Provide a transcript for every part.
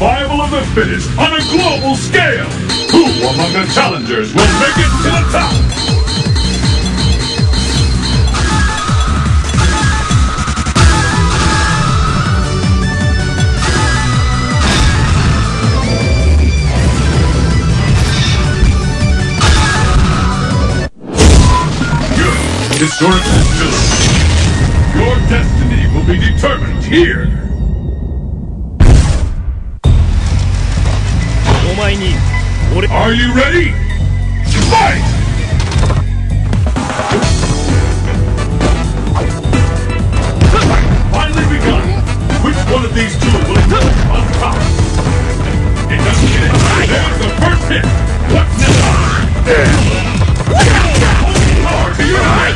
Survival of the fittest on a global scale! Who among the challengers will make it to the top? Historic distillery. Your destiny will be determined here. Are you ready? Fight! Finally begun. Which one of these two will emerge on top? It doesn't get it. There's the first hit. What's next? Power to your right.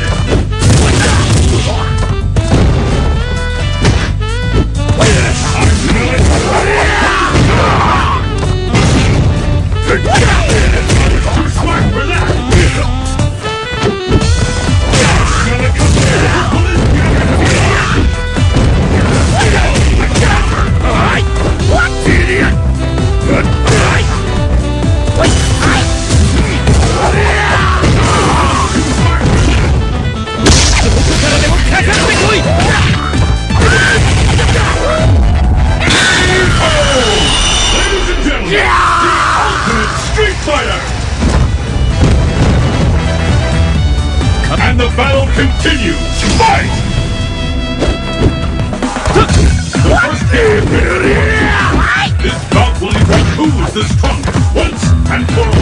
And the battle continues! Fight! The first game this bout will evoke who is the strongest once and for all.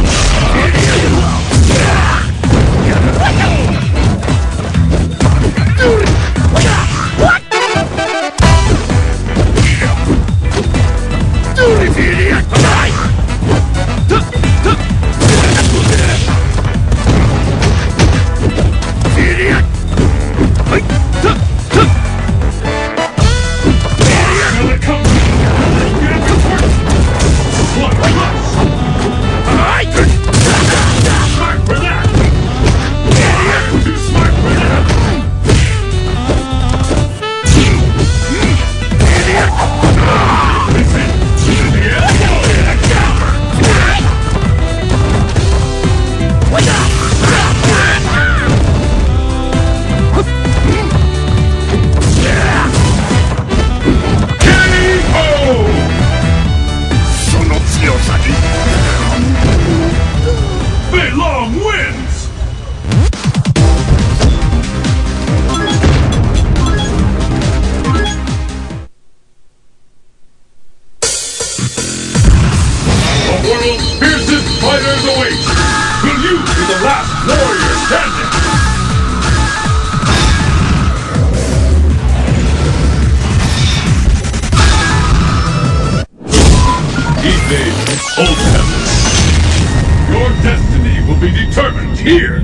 Your destiny will be determined here!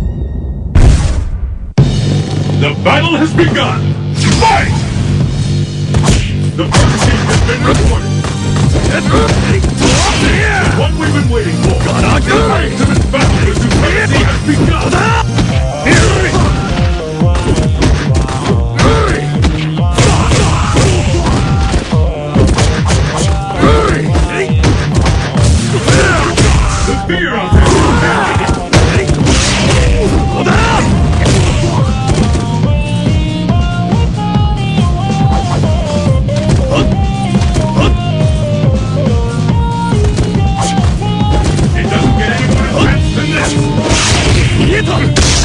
The battle has begun! Fight! The first team has been reported! The one we've been waiting for! The ultimate battle for supremacy has begun! Fear of him! It doesn't get any more intense than this!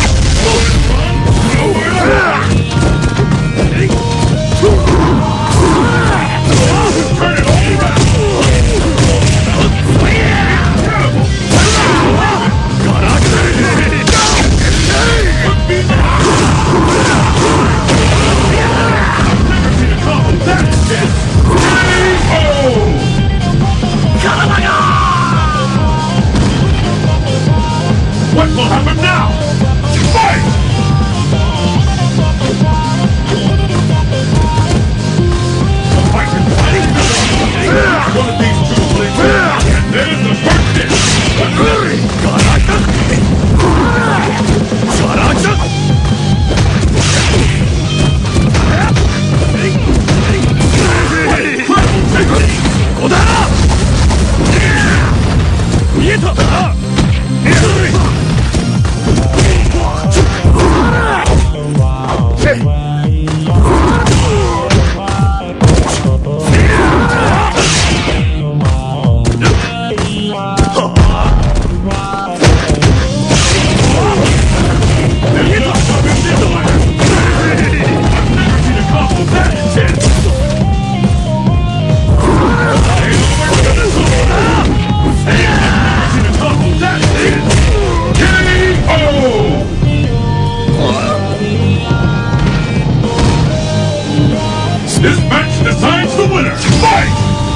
This match decides the winner. Fight!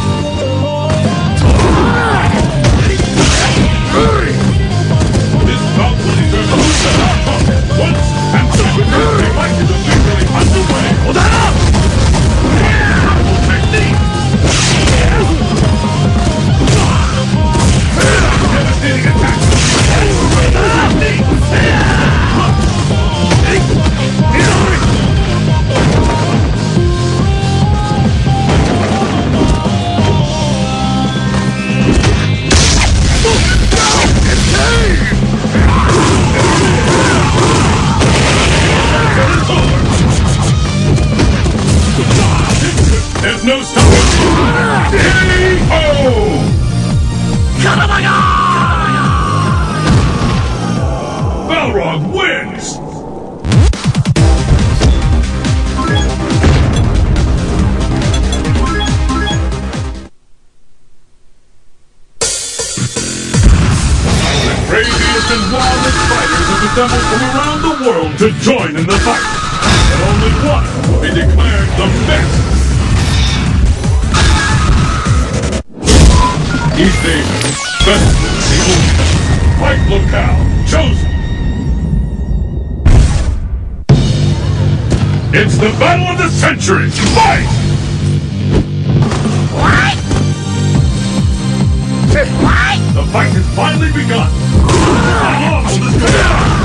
This bout will determine who's the outcome. Once and subsequently, the fight is officially underway. Hold that up! Technique! Devastating attack! There's no stopping! K.O. Balrog wins! The craziest and wildest fighters have assembled from around the world to join in the fight. And only one will be declared the best. East Asia, best evolution. Fight locale chosen. It's the battle of the century. Fight! What? What? The fight has finally begun. How long will this go on?